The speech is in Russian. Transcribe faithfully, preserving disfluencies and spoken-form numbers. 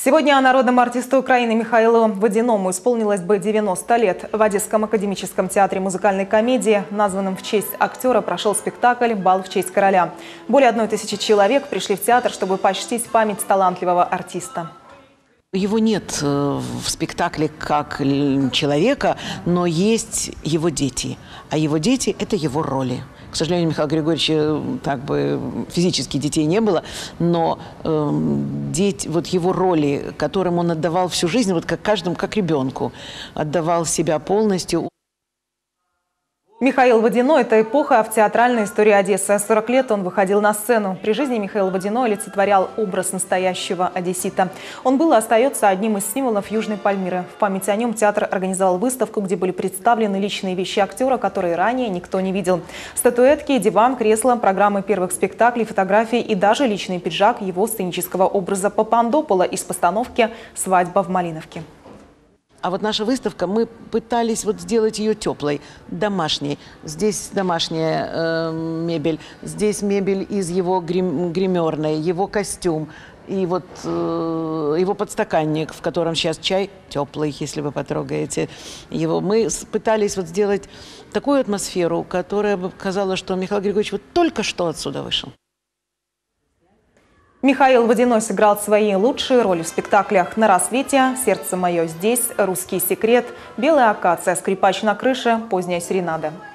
Сегодня народному артисту Украины Михаилу Водяному исполнилось бы девяносто лет. В Одесском академическом театре музыкальной комедии, названном в честь актера, прошел спектакль «Бал в честь короля». Более одной тысячи человек пришли в театр, чтобы почтить память талантливого артиста. Его нет в спектакле как человека, но есть его дети. А его дети – это его роли. К сожалению, Михаила Григорьевича так бы физически детей не было, но э, дети, вот его роли, которым он отдавал всю жизнь, вот как каждому, как ребенку, отдавал себя полностью. Михаил Водяной – это эпоха в театральной истории Одессы. сорок лет он выходил на сцену. При жизни Михаил Водяной олицетворял образ настоящего одессита. Он был и остается одним из символов Южной Пальмиры. В память о нем театр организовал выставку, где были представлены личные вещи актера, которые ранее никто не видел. Статуэтки, диван, кресло, программы первых спектаклей, фотографии и даже личный пиджак его сценического образа Папандопола из постановки «Свадьба в Малиновке». А вот наша выставка, мы пытались вот сделать ее теплой, домашней. Здесь домашняя э, мебель, здесь мебель из его грим, гримерной, его костюм. И вот э, его подстаканник, в котором сейчас чай теплый, если вы потрогаете его. Мы пытались вот сделать такую атмосферу, которая бы показала, что Михаил Григорьевич вот только что отсюда вышел. Михаил Водяной сыграл свои лучшие роли в спектаклях «На рассвете», «Сердце мое здесь», «Русский секрет», «Белая акация», «Скрипач на крыше», «Поздняя серенада».